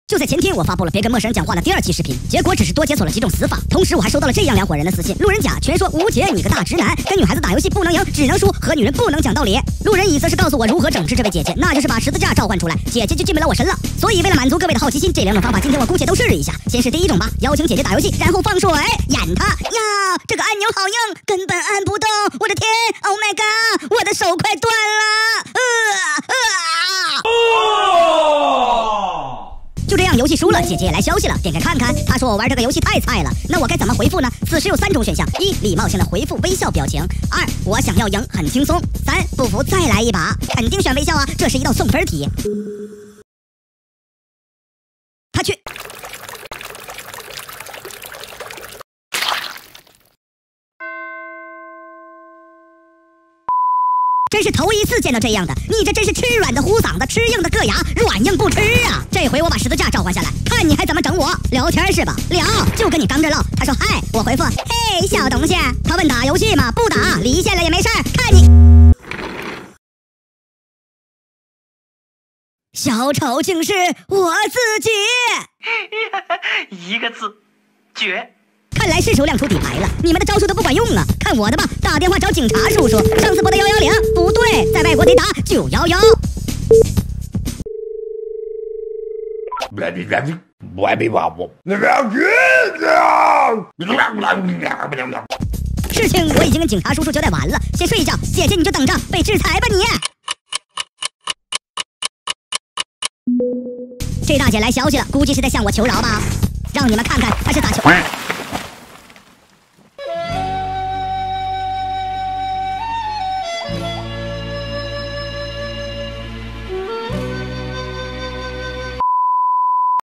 就在前天，我发布了别跟陌生人讲话的第2期视频，结果只是多解锁了几种死法。同时，我还收到了这样2伙人的私信，路人甲全说吴姐你个大直男，跟女孩子打游戏不能赢，只能输，和女人不能讲道理。路人乙则是告诉我如何整治这位姐姐，那就是把十字架召唤出来，姐姐就进不了我身了。所以为了满足各位的好奇心，这2种方法今天我姑且都试一下。先是第1种吧，邀请姐姐打游戏，然后放水演她呀，这个按钮好硬，根本按不动，我的天 ，Oh my god， 我的手快断了，就这样，游戏输了，姐姐也来消息了，点开看看。她说我玩这个游戏太菜了，那我该怎么回复呢？此时有3种选项：1. 礼貌性的回复微笑表情； 2. 我想要赢，很轻松； 3. 不服再来一把。肯定选微笑啊，这是一道送分题。他去。真是头一次见到这样的，你这真是吃软的糊嗓子，吃硬的硌牙，软硬不吃啊！这回我把十字架召唤下来，看你还怎么整我！聊天是吧？聊，就跟你刚着唠。他说嗨，我回复嘿小东西。他问打游戏吗？不打，离线了也没事儿。看你小丑竟是我自己， 一个字，绝。 看来是时候亮出底牌了，你们的招数都不管用啊！看我的吧，打电话找警察叔叔。上次拨的110，不对，在外国得打911。事情我已经跟警察叔叔交代完了，先睡一觉，姐姐你就等着被制裁吧你。这大姐来消息了，估计是在向我求饶吧，让你们看看她是咋求。